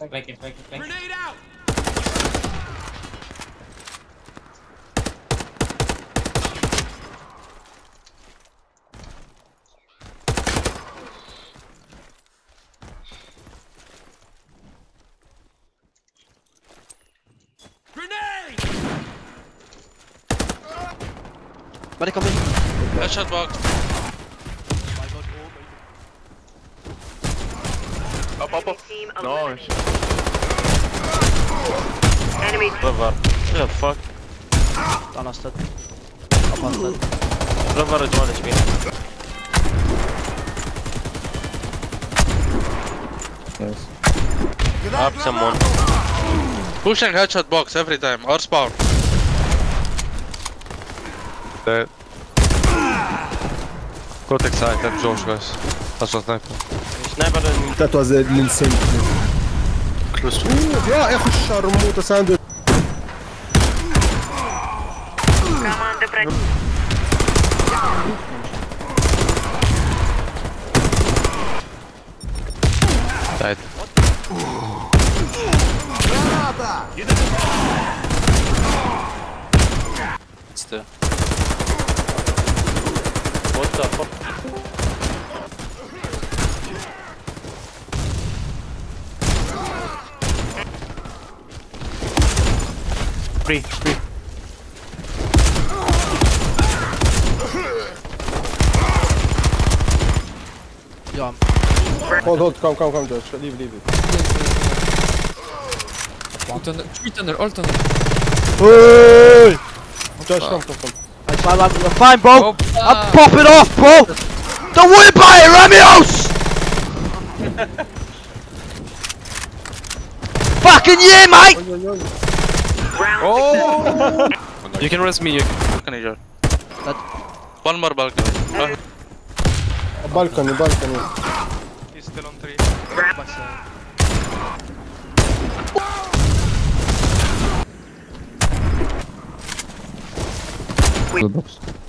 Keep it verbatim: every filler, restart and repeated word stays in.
back. Flank it, flank it, flank it. Grenade out! Grenade! Buddy, come in. Headshot box. Up, up, up. Nice. Enemy. River. Yeah, fuck. One is dead. Up one dead. River is one H P. Nice. Up someone. Pushing headshot box every time. Or spawn. Dead. Go take side, I'm Josh, guys. That's what sniper. Sniper and That was an insane play. close to يا اخي الشرموطة ساندويتش. Команда противника. Died. It's there. What the fuck? Free, free. Yeah. Hold, hold, come, come, come, Josh. Leave, leave it. One tunnel, three tunnel, all tunnel. Hey! Josh, come, come, come. It's fine, man. You're fine, bro. Hoppa. I'm popping off, bro. Don't worry about it, Ramios! Fucking yeah, mate! Oy, oy, oy. Round Oh! success. You can rest me, you can injure. One more balcony. Uh, Balcony, balcony. he's still on three. Round. Good box.